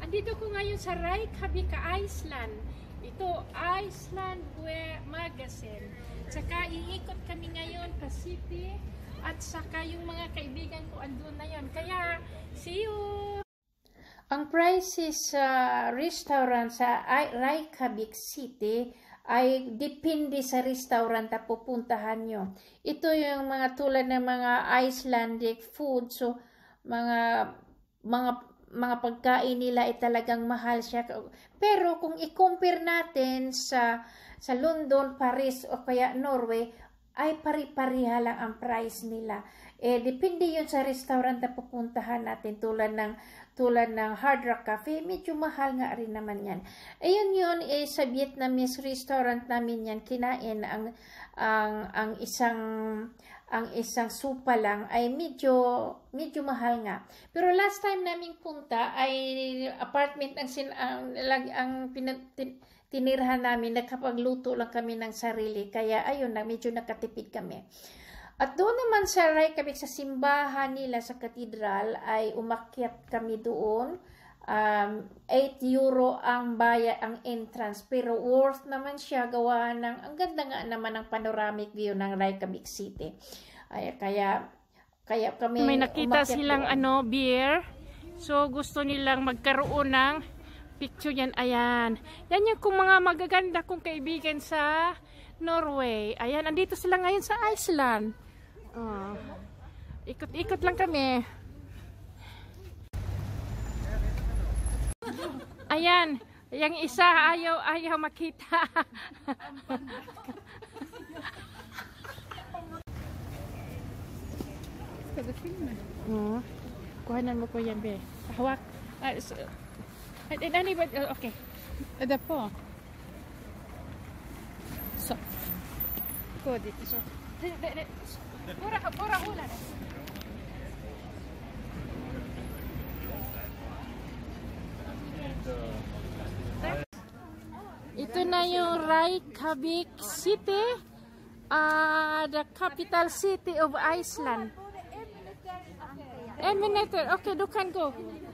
Andito ko ngayon sa Reykjavik, Iceland. Ito, Iceland Magazine. Tsaka iikot kami ngayon sa city at saka yung mga kaibigan ko andun na yun. Kaya, see you! Ang prices sa restaurant sa Reykjavik City ay depende sa restaurant na pupuntahan nyo. Ito yung mga tulad ng mga Icelandic food. So, mga pagkain nila ay talagang mahal siya. Pero kung i-compare natin sa London, Paris o kaya Norway, ay pari-pariha lang ang price nila. Depende yun sa restaurant na pupuntahan natin tulad ng Hard Rock Cafe, medyo mahal nga rin naman yan. Ayun yun, sa Vietnamese restaurant namin yan, kinain ang isang supa lang ay medyo mahal nga. Pero last time naming punta ay apartment ang tinirhan namin, nagkapagluto lang kami ng sarili. Kaya ayun na, medyo nakatipid kami. At doon naman sa Reykjavik, sa simbahan nila sa katedral, ay umakyat kami doon. 8 euro ang entrance, pero worth naman siya, gawa ng, ang ganda nga naman ng panoramic view ng Reykjavik City. Kaya kami may nakita silang doon. beer. So gusto nilang magkaroon ng picture yan. Ayan. Yan yung kung mga magaganda kong kaibigan sa Norway. Ayan, andito sila ngayon sa Iceland. Ikot-ikot lang kami. Ayan, yung isa ayaw makita. Kuhanan mo ko yan, be. Hawak. Okay. Är det på? Så. Gå dit. Så. Bara hålla det. Ito na yung Reykjavik City, the capital city of Iceland. 1 minute. Okay, you can go.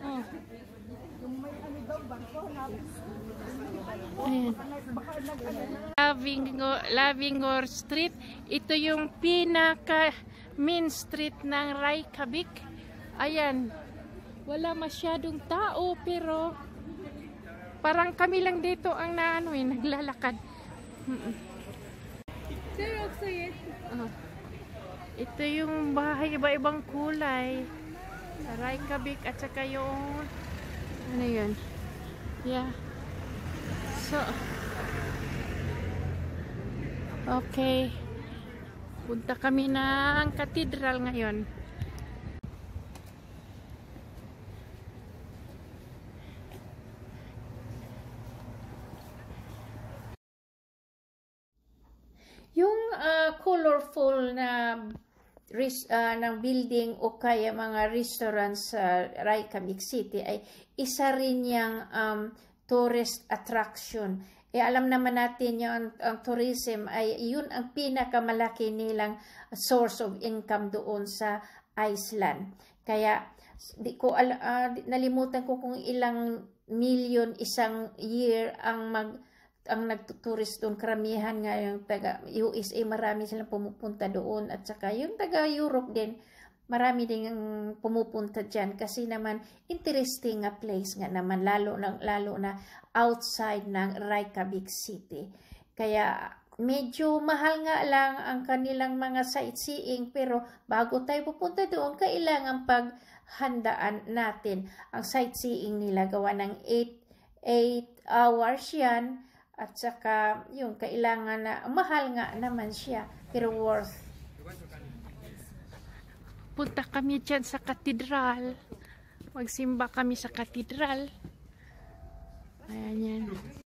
Lavingor Street. Ito yung pinaka main street ng Reykjavik. Ayan. Wala masyadong tao pero parang kami lang dito ang naglalakad. Ito yung bahay, iba-ibang kulay. Sa Reykjavik at saka yung ano yun? Yeah. So, okay. Punta kami ng katedral ngayon. Yung colorful na ng building o kaya mga restaurants sa Reykjavik City ay isa rin yung tourist attraction. Alam naman natin yung ang tourism ay yun ang pinakamalaki nilang source of income doon sa Iceland. Kaya nalimutan ko kung ilang million isang year ang nagtuturist doon. Karamihan nga yung taga USA, marami silang pumupunta doon, at saka yung taga Europe din, marami din ang pumupunta dyan kasi naman interesting nga place nga naman, lalo na outside ng Reykjavik City. Kaya medyo mahal nga lang ang kanilang mga sightseeing, pero bago tayo pupunta doon, kailangan paghandaan natin ang sightseeing nila. Gawa ng 8 hours yan. At saka, yung kailangan na, mahal nga naman siya, pero worth. Punta kami dyan sa katedral. Magsimba kami sa katedral. Ayan yan.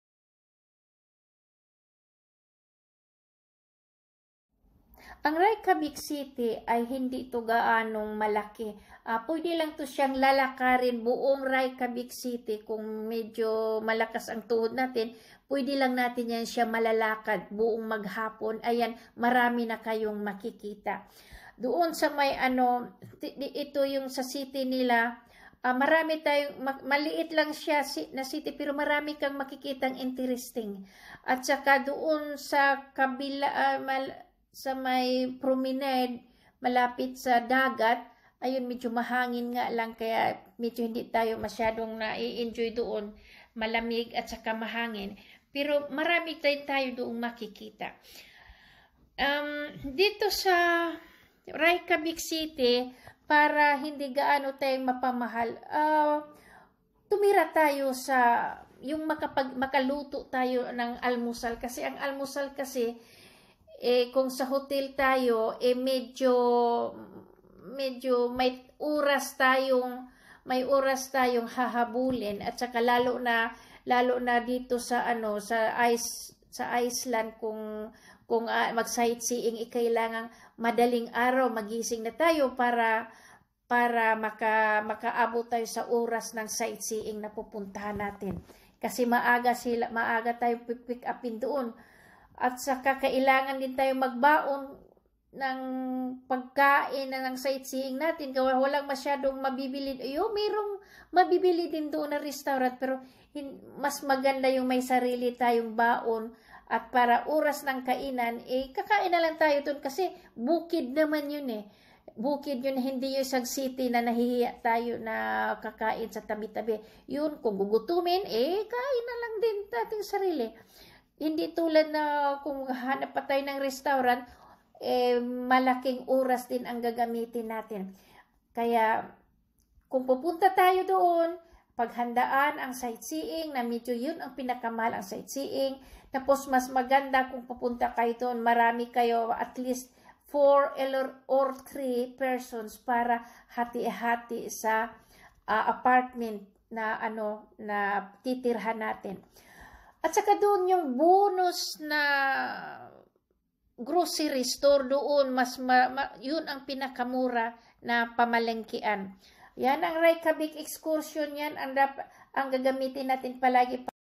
Ang Reykjavik City ay hindi ito gaanong malaki. Pwede lang to siyang lalakarin buong Reykjavik City. Kung medyo malakas ang tuhod natin, pwede lang natin yan siya malalakad buong maghapon. Ayan, marami na kayong makikita. Doon sa may ito yung sa city nila, marami tayong, maliit lang siya na city, pero marami kang makikitang interesting. At saka doon sa kabila, sa may promenade, malapit sa dagat, ayun, medyo mahangin nga lang, kaya medyo hindi tayo masyadong na-enjoy doon. Malamig at saka mahangin. Pero marami tayo doong makikita. Dito sa Reykjavik City, para hindi gaano tayong mapamahal, tumira tayo sa, yung makaluto tayo ng almusal. Kasi ang almusal kasi, kung sa hotel tayo, medyo may oras tayong hahabulin, at saka lalo na dito sa sa Iceland, kung mag-sightseeing, kailangang madaling araw magising na tayo para makaabot tayo sa oras ng sightseeing na pupuntahan natin. Kasi maaga tayo pick upin doon. At saka kailangan din tayo magbaon ng pagkain na ng sightseeing natin. Kaya walang masyadong mabibili. Mayroong mabibili din doon na restaurant, pero mas maganda yung may sarili tayong baon. At para oras ng kainan, kakain na lang tayo doon kasi bukid naman yun Bukid yun, hindi yung isang city na nahihiya tayo na kakain sa tabi-tabi. Yun, kung gugutumin, kain na lang din ating sarili. Hindi tulad na kung hanap pa tayo ng restaurant, malaking oras din ang gagamitin natin. Kaya, kung pupunta tayo doon, paghandaan ang sightseeing, na medyo yun ang pinakamahal, ang sightseeing. Tapos mas maganda kung pupunta kayo doon, marami kayo, at least 4 or 3 persons para hati-hati sa apartment na na titirhan natin. At saka doon yung bonus na grocery store doon, yun ang pinakamura na pamalengkean. Yan ang Reykjavik excursion, yan ang gagamitin natin palagi.